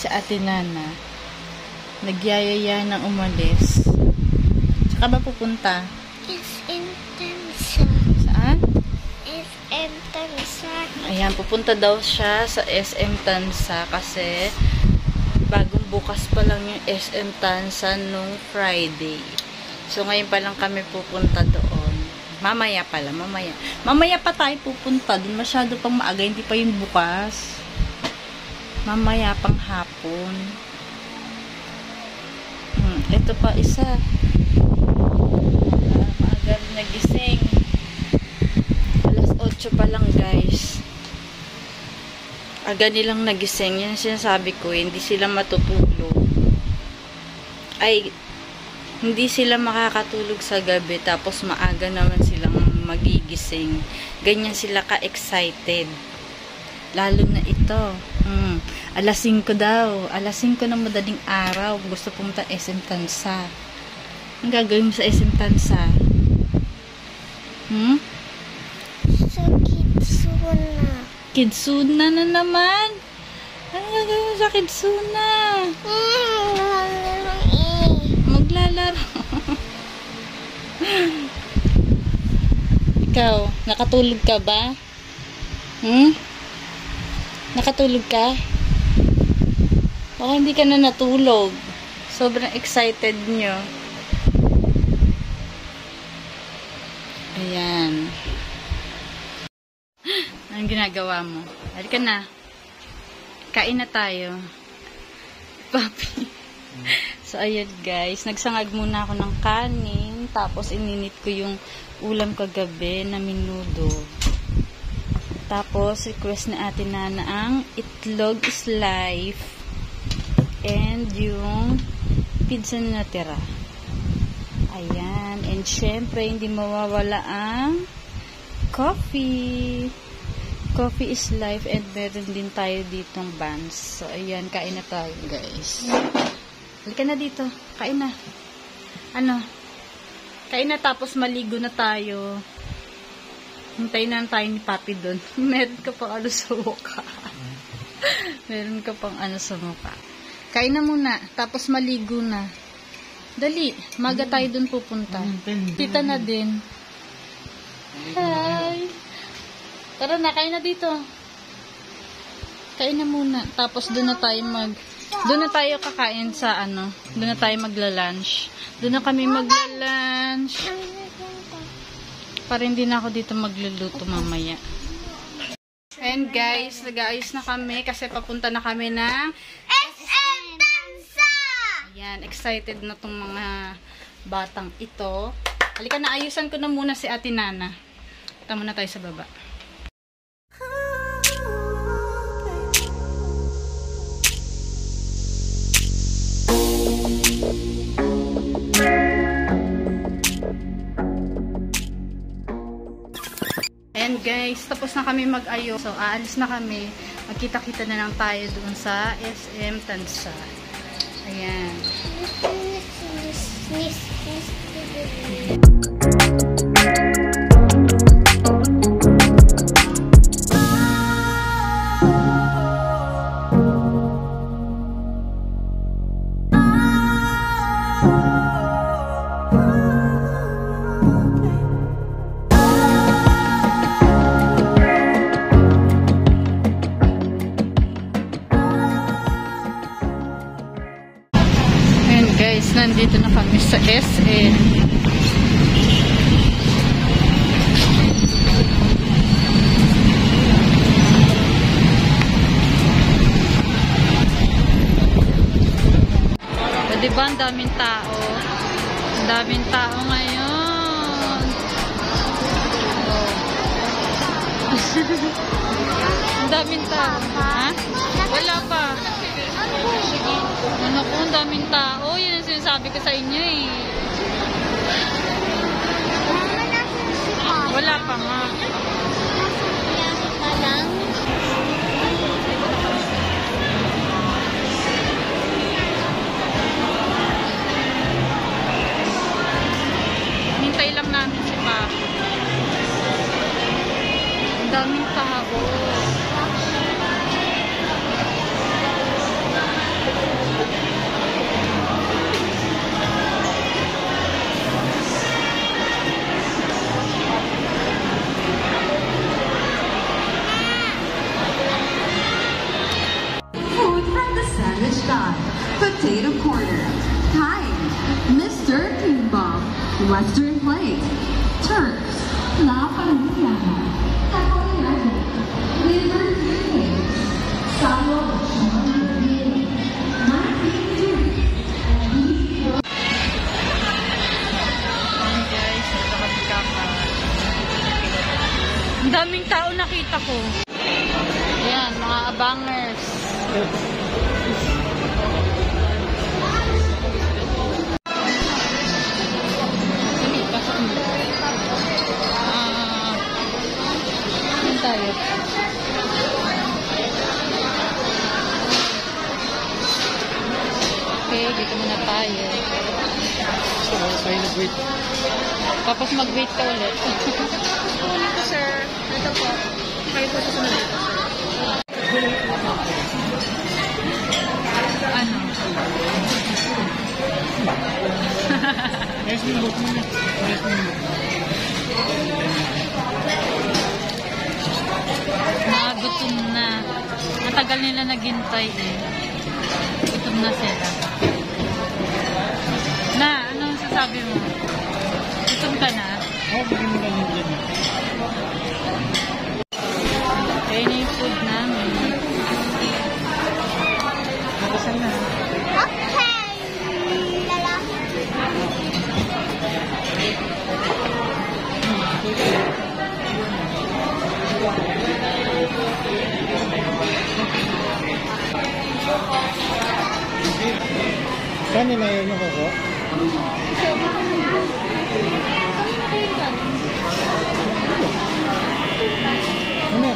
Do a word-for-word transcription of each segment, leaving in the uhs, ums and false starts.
si Ate Nana. Nagyayaya ng umalis. Saka ba pupunta? S M Tansa. Saan? S M Tansa. Ayan, pupunta daw siya sa S M Tansa kasi bagong bukas pa lang yung S M Tansa nung Friday. So, ngayon pa lang kami pupunta doon. Mamaya pala, mamaya. Mamaya pa tayo pupunta. Doon masyado pang maaga, hindi pa yung bukas. Mamaya pang hapon. Hmm, ito pa isa. Uh, maaga rin nagising. alas otso pa lang, guys. Aga nilang nagising. Yan sinasabi ko, hindi sila matutulog. Ay, hindi sila makakatulog sa gabi, tapos maaga naman silang magigising. Ganyan sila ka-excited. Lalo na ito. Hmm. alas singko daw. alas singko ng madaling araw. Gusto pumunta S M Tansa. Ang gagawin mo sa S M Tansa? Hmm? Sa Kitsuna. Kidsuna na naman. Ano gagawin mo sa Kidsuna? Hmm, nalang eh. Maglalaro. Ikaw, nakatulog ka ba? Hmm? Nakatulog ka? Baka hindi ka na natulog. Sobrang excited nyo. Ayan. Anong ginagawa mo? Halika na. Kain na tayo. Papi. So, ayan guys. Nagsangag muna ako ng kanin. Tapos, ininit ko yung ulam kagabi na minudo. Tapos, request na Ate Nana ang itlog is life. And yung pizza na natira. Ayan. And syempre, hindi mawawala ang coffee. Coffee is life. And meron din tayo ditong buns. So, ayan. Kain na tayo, guys. Halika na dito. Kain na. Ano? Kain na tapos maligo na tayo. Hintayin na tayo ni Papi doon. Meron ka pang ano sa mukha. Meron ka pang ano sa mukha. Kain na muna. Tapos maligo na. Dali. Maga tayo doon pupunta. Tita na din. Hi. Tara na. Kain na dito. Kain na muna. Tapos doon na tayo mag... Doon na tayo kakain sa ano. Doon na tayo magla-lunch. Doon na kami magla-lunch. Para hindi na ako dito magluluto mamaya. And guys, nag-aayos na kami kasi papunta na kami ng S M Tansa! Ayan, excited na tong mga batang ito. Halika na, ayusan ko na muna si Ate Nana. Punta muna tayo sa baba. And guys, tapos na kami mag-ayos. So, aalis na kami. Magkita-kita na lang tayo doon sa S M Tansa. Ayan. Guys, nandito na kami sa S M. So, diba ang daming tao? Ang daming tao ngayon. Oh. Ang daming tao. Ha? Wala pa. Ano po, ang daming tao. Yan ang sinasabi ko sa inyo eh. Wala pa nga. Hintay lang namin si Papa. Ang daming tao. Ayan, mga abangers. Dali, pasok mo. Ah, saan tayo? Okay, dito muna tayo. So, tayo nag-wait. Tapos mag-wait ka ulit. Kunin ko, sir. Ito po. Kayo po susunod dito, sir. Ano? Yes, mo book mo na. Yes, mo book. Mga gutom na. Matagal nila naghintay eh. Gutom na sila. Na, anong sasabi mo? Gutom ka na? Oo, bigyan mo lang yung dyan. Kaya na yung food namin. Nakasan na. Okay. Lala. Saan nila yun yung koko? Ano?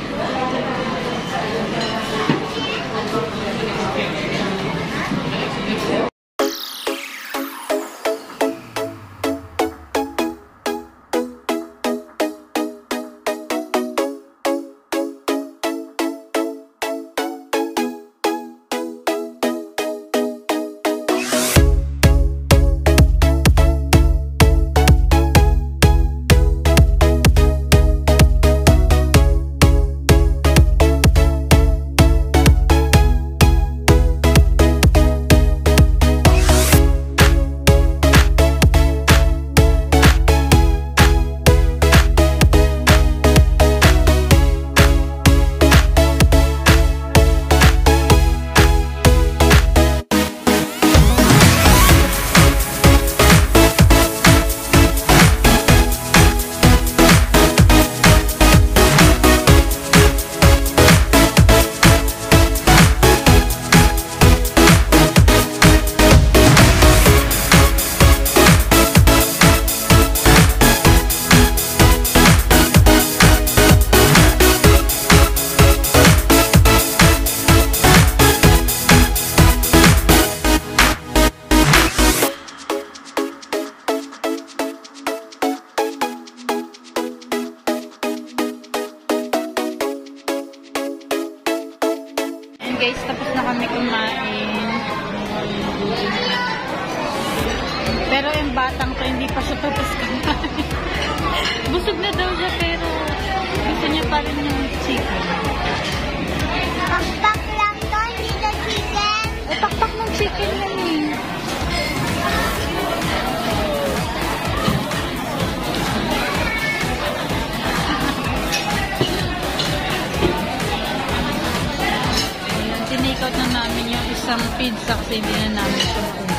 Guys, tapos na kami kumain. Pero yung batang to, hindi pa siya tapos kumain. Busog na daw siya, pero gusto niya pa rin yung chicken. Pakpak lang to, hindi to chicken. Eh, pakpak ng chicken yan eh. Ayan, tinake-out na namin yung isang pizza kasi hindi na namin ito maubos.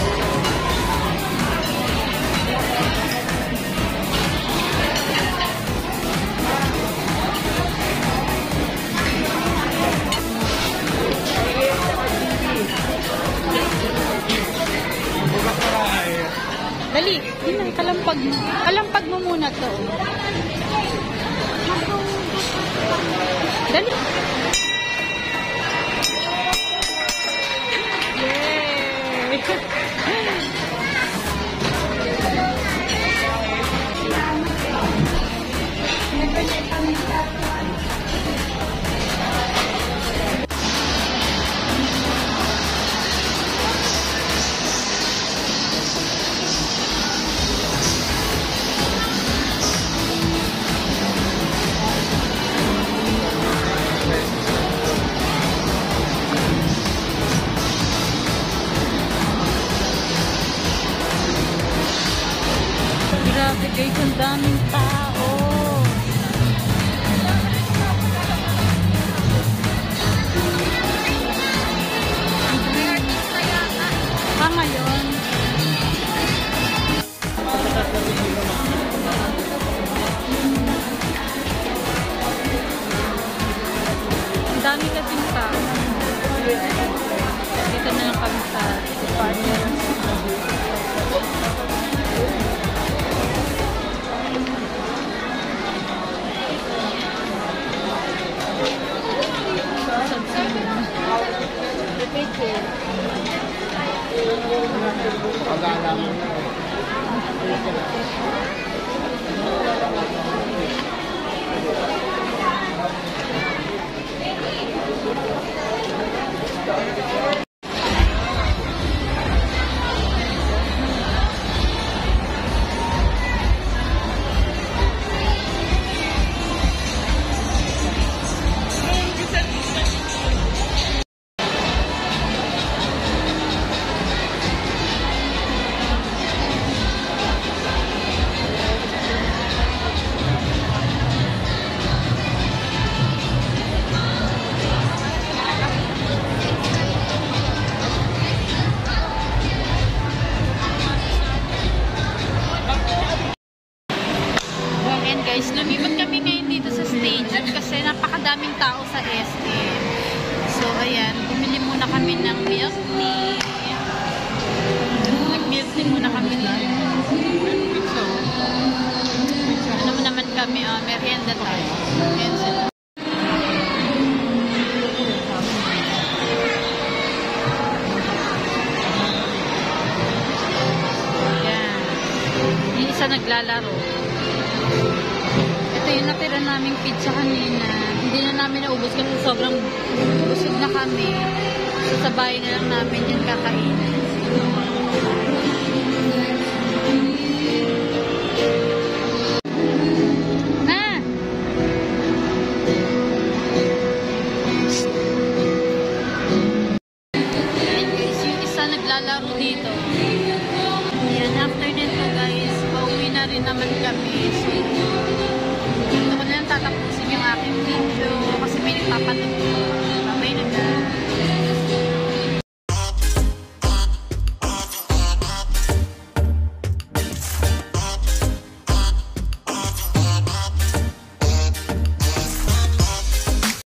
Dali, yun ang kalampag mo. Kalampag mo muna to. Dali. Grabe guys, ang daming tao. Pa ngayon. dami ka din pa. Dito na lang kami sa department. Guys, lumipat kami ngayon dito sa station kasi napakadaming tao sa S M. So, ayan, bumili muna kami ng milk tea. Nag-milk tea muna kami lang. So, ano naman kami, oh, merienda tayo. Ayan sila. Ayan. Yung isa naglalaro. Ito yung natira naming pizza kanina. Hindi na namin naubos kasi sobrang busog na kami. So, sa bahay na lang namin yung kakainin. Ah! And guys, yung isa naglalaro dito. Ayan, after nito guys, pauwi na rin naman kami. So, dito ko na lang tatapusin yung aking video.